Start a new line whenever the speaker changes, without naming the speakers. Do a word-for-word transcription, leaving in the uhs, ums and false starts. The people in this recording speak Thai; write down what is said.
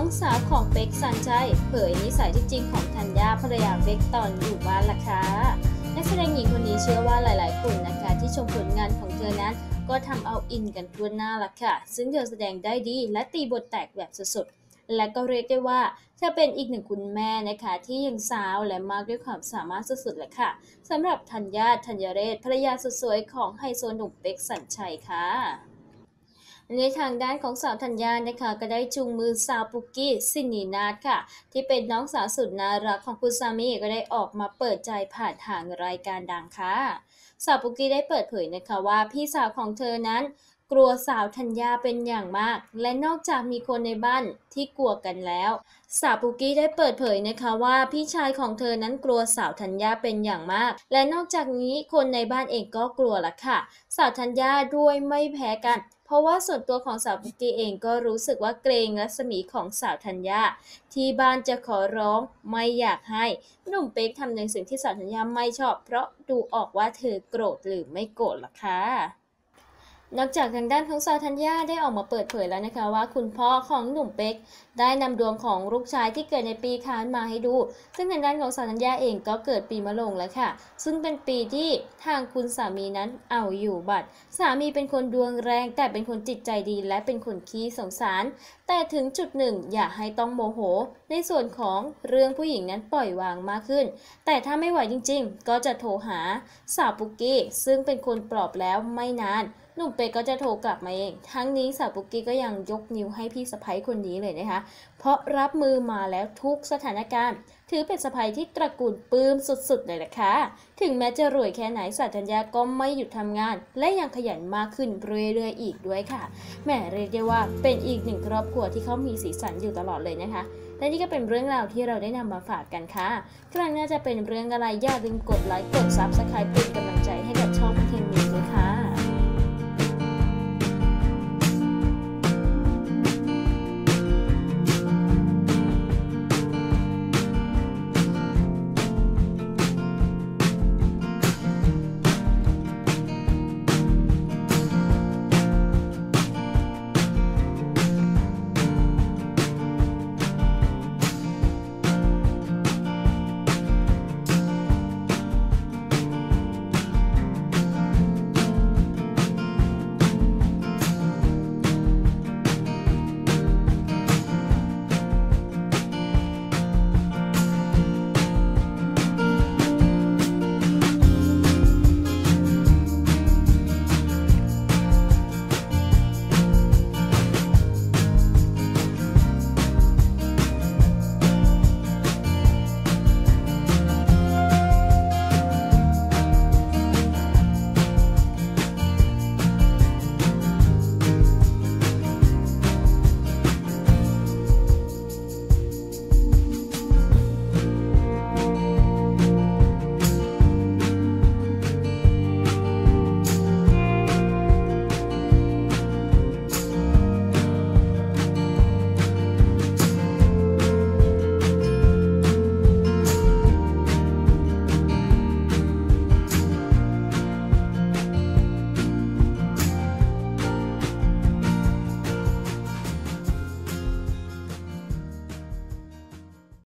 องสาวของเป็กสัญชัยเผยนิสัยที่จริงของธัญญาภรรยาเป็กตอนอยู่บ้านล่ะค่ะนักแสดงหญิงคนนี้เชื่อว่าหลายๆคนนะคะที่ชมผลงานของเธอนั้นก็ทำเอาอินกันทั่วหน้าล่ะค่ะซึ่งเธอแสดงได้ดีและตีบทแตกแบบสุดๆและก็เรียกได้ว่าเธอเป็นอีกหนึ่งคุณแม่นะคะที่ยังสาวและมากด้วยความสามารถสุดๆเลยค่ะสำหรับธัญญาธัญเรศภรรยาสุดสวยของไฮโซหนุ่มเป็กสัญชัยค่ะในทางด้านของสาวธัญญานะคะก็ได้จูงมือสาวปุกกี้สินีนาถค่ะที่เป็นน้องสาวสุดน่ารักของคุณสามีก็ได้ออกมาเปิดใจผ่านทางรายการดังค่ะสาวปุกกี้ได้เปิดเผยนะคะว่าพี่สาวของเธอนั้นกลัวสาวธัญญาเป็นอย่างมากและนอกจากมีคนในบ้านที่กลัวกันแล้วสาวปุกกี้ได้เปิดเผยนะคะว่าพี่ชายของเธอนั้นกลัวสาวธัญญาเป็นอย่างมากและนอกจากนี้คนในบ้านเองก็กลัวละค่ะสาวธัญญาด้วยไม่แพ้กันเพราะว่าส่วนตัวของสาวปุกกี้เองก็รู้สึกว่าเกรงรัศมีของสาวธัญญาที่บ้านจะขอร้องไม่อยากให้หนุ่มเป็กทำในสิ่งที่สาวธัญญาไม่ชอบเพราะดูออกว่าเธอโกรธหรือไม่โกรธล่ะค่ะนอกจากทางด้านของสาวธัญญาได้ออกมาเปิดเผยแล้วนะคะว่าคุณพ่อของหนุ่มเป็กได้นำดวงของลูกชายที่เกิดในปีค้านมาให้ดูซึ่งทางด้านของสาวธัญญาเองก็เกิดปีมะโรงแล้วค่ะซึ่งเป็นปีที่ทางคุณสามีนั้นเอาอยู่บัดสามีเป็นคนดวงแรงแต่เป็นคนจิตใจดีและเป็นคนขี้สงสารแต่ถึงจุดหนึ่งอย่าให้ต้องโมโหในส่วนของเรื่องผู้หญิงนั้นปล่อยวางมากขึ้นแต่ถ้าไม่ไหวจริงๆก็จะโทรหาสาวปุกกี้ซึ่งเป็นคนปลอบแล้วไม่นานหนุ่มเป็กก็จะโทรกลับมาเองทั้งนี้สาวปุกกี้ก็ยังยกนิ้วให้พี่สะใภ้คนนี้เลยนะคะเพราะรับมือมาแล้วทุกสถานการณ์ถือเป็นสะใภ้ที่ตระกูลปลื้มสุดๆเลยแหละค่ะถึงแม้จะรวยแค่ไหนสาวธัญญาก็ไม่หยุดทำงานและยังขยันมากขึ้นเรื่อยๆอีกด้วยค่ะแหมเรียกได้ว่าเป็นอีกหนึ่งครอบครัวที่เขามีสีสันอยู่ตลอดเลยนะคะและนี่ก็เป็นเรื่องราวที่เราได้นำมาฝากกันค่ะครั้งหน้าจะเป็นเรื่องอะไรอย่าลืมกดไลค์กดซับสไครป์เป็นกำลังใจ